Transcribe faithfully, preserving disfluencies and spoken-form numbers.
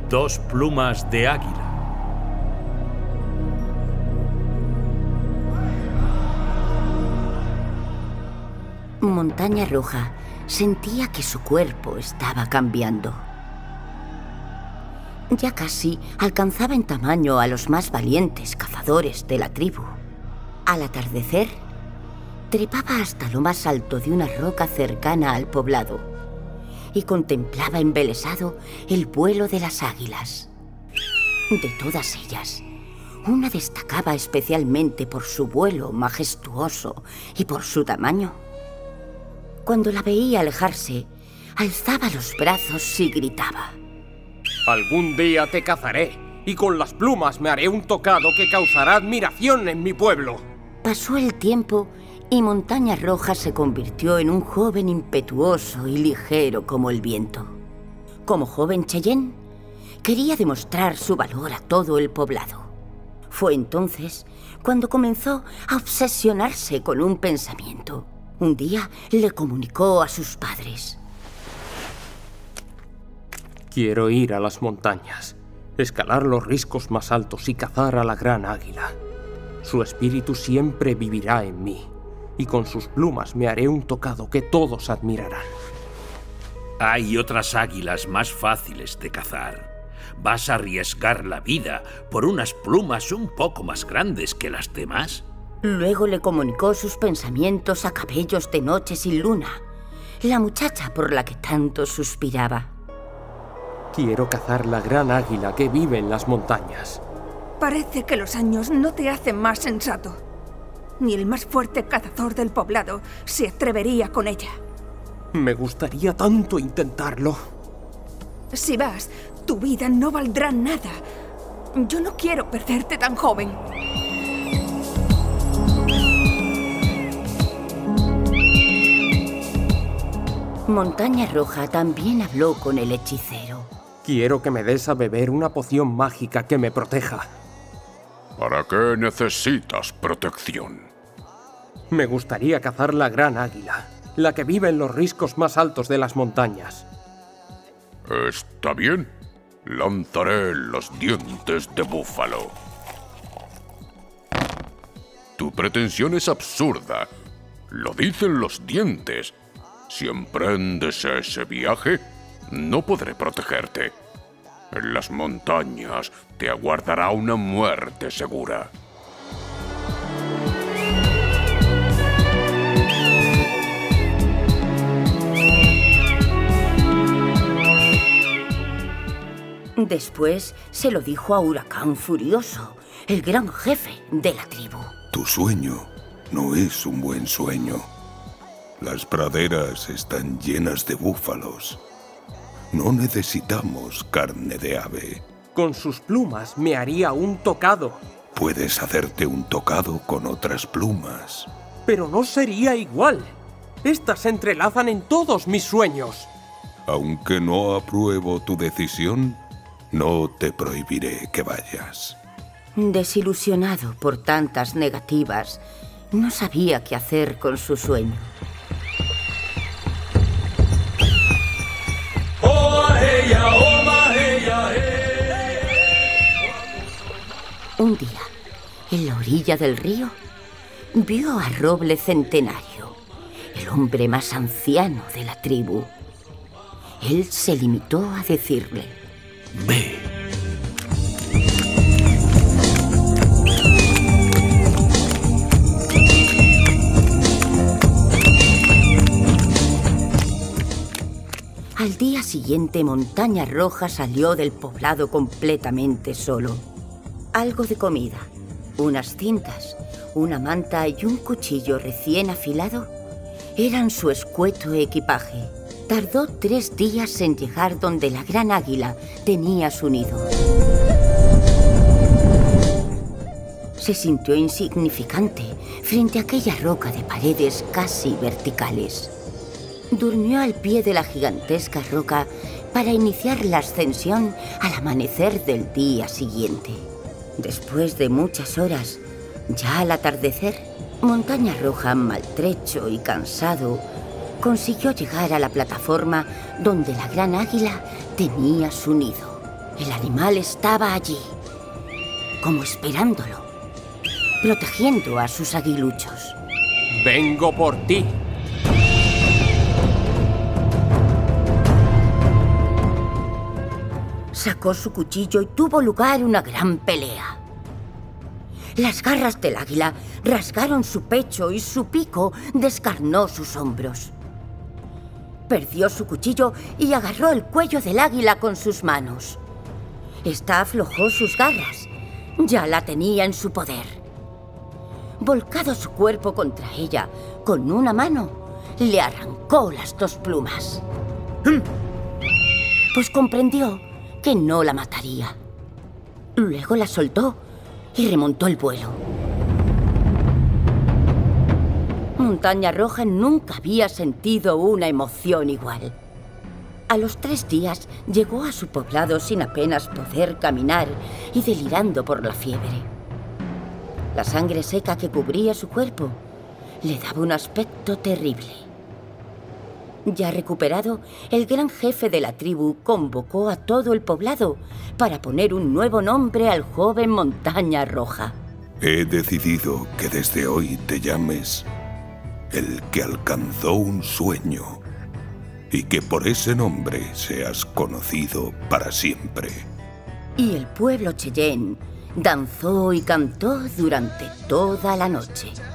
Dos plumas de águila. Montaña Roja sentía que su cuerpo estaba cambiando. Ya casi alcanzaba en tamaño a los más valientes cazadores de la tribu. Al atardecer, trepaba hasta lo más alto de una roca cercana al poblado y contemplaba embelesado el vuelo de las águilas. De todas ellas, una destacaba especialmente por su vuelo majestuoso y por su tamaño. Cuando la veía alejarse, alzaba los brazos y gritaba: Algún día te cazaré, y con las plumas me haré un tocado que causará admiración en mi pueblo. Pasó el tiempo y Montaña Roja se convirtió en un joven impetuoso y ligero como el viento. Como joven Cheyenne, quería demostrar su valor a todo el poblado. Fue entonces cuando comenzó a obsesionarse con un pensamiento. Un día le comunicó a sus padres: Quiero ir a las montañas, escalar los riscos más altos y cazar a la gran águila. Su espíritu siempre vivirá en mí, y con sus plumas me haré un tocado que todos admirarán. Hay otras águilas más fáciles de cazar. ¿Vas a arriesgar la vida por unas plumas un poco más grandes que las demás? Luego le comunicó sus pensamientos a Cabellos de Noche sin Luna, la muchacha por la que tanto suspiraba. Quiero cazar la gran águila que vive en las montañas. Parece que los años no te hacen más sensato. Ni el más fuerte cazador del poblado se atrevería con ella. Me gustaría tanto intentarlo. Si vas, tu vida no valdrá nada. Yo no quiero perderte tan joven. Montaña Roja también habló con el hechicero. Quiero que me des a beber una poción mágica que me proteja. ¿Para qué necesitas protección? Me gustaría cazar la gran águila, la que vive en los riscos más altos de las montañas. Está bien. Lanzaré los dientes de búfalo. Tu pretensión es absurda. Lo dicen los dientes. Si emprendes ese viaje, no podré protegerte. En las montañas te aguardará una muerte segura. Después se lo dijo a Huracán Furioso, el gran jefe de la tribu. Tu sueño no es un buen sueño. Las praderas están llenas de búfalos. No necesitamos carne de ave. Con sus plumas me haría un tocado. Puedes hacerte un tocado con otras plumas. Pero no sería igual. Estas se entrelazan en todos mis sueños. Aunque no apruebo tu decisión, no te prohibiré que vayas. Desilusionado por tantas negativas, no sabía qué hacer con su sueño. Un día, en la orilla del río, vio a Roble Centenario, el hombre más anciano de la tribu. Él se limitó a decirle: Ve. Al día siguiente, Montaña Roja salió del poblado completamente solo. Algo de comida, unas cintas, una manta y un cuchillo recién afilado eran su escueto equipaje. Tardó tres días en llegar donde la gran águila tenía su nido. Se sintió insignificante frente a aquella roca de paredes casi verticales. Durmió al pie de la gigantesca roca para iniciar la ascensión al amanecer del día siguiente. Después de muchas horas, ya al atardecer, Montaña Roja, maltrecho y cansado, consiguió llegar a la plataforma donde la gran águila tenía su nido. El animal estaba allí, como esperándolo, protegiendo a sus aguiluchos. ¡Vengo por ti! Sacó su cuchillo y tuvo lugar una gran pelea. Las garras del águila rasgaron su pecho y su pico descarnó sus hombros. Perdió su cuchillo y agarró el cuello del águila con sus manos. Esta aflojó sus garras. Ya la tenía en su poder. Volcado su cuerpo contra ella, con una mano, le arrancó las dos plumas. Pues comprendió que no la mataría. Luego la soltó y remontó el vuelo. Montaña Roja nunca había sentido una emoción igual. A los tres días llegó a su poblado sin apenas poder caminar y delirando por la fiebre. La sangre seca que cubría su cuerpo le daba un aspecto terrible. Ya recuperado, el gran jefe de la tribu convocó a todo el poblado para poner un nuevo nombre al joven Montaña Roja. He decidido que desde hoy te llames el que alcanzó un sueño y que por ese nombre seas conocido para siempre. Y el pueblo Cheyenne danzó y cantó durante toda la noche.